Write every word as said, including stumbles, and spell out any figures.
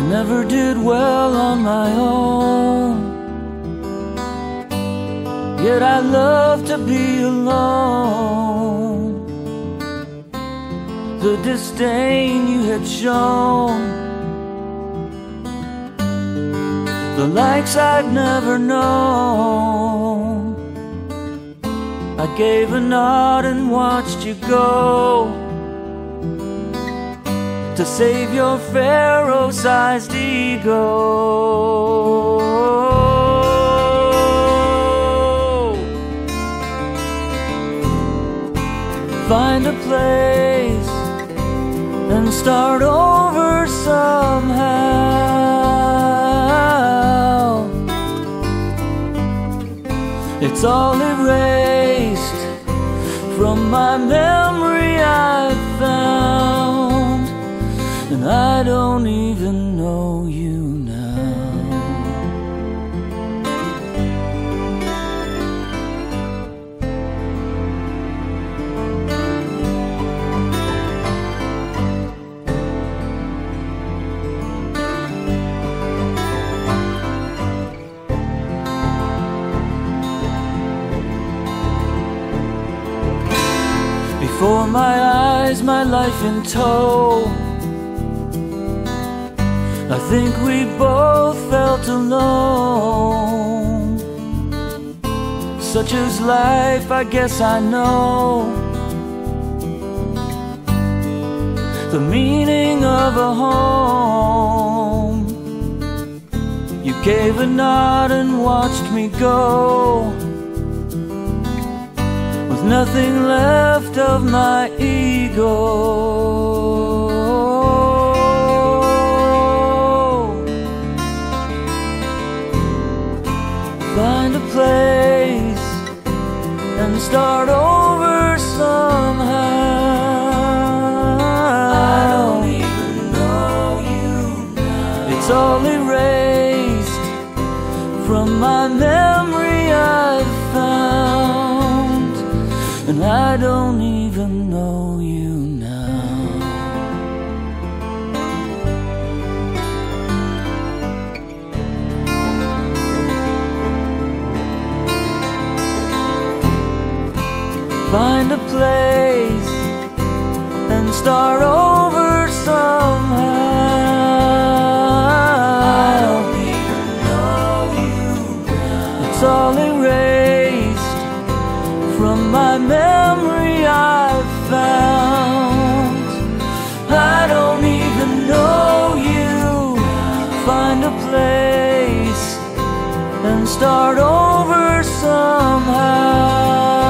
never did well on my own, yet I love to be alone. The disdain you had shown, the likes I'd never known, I gave a nod and watched you go to save your Pharaoh-sized ego. Find a place and start over somehow. It's all erased from my memory, I found, and I don't even know you now. Before my eyes, my life in tow, I think we both felt alone. Such is life, I guess I know the meaning of a home. You gave a nod and watched me go, with nothing left of my ego. Find a place and start over somehow. I don't even know you now. It's all erased from my memory, I've found, and I don't even know you now. Find a place and start over somehow. I don't even know you now. It's all erased from my memory, I've found. I don't even know you. Find a place and start over somehow.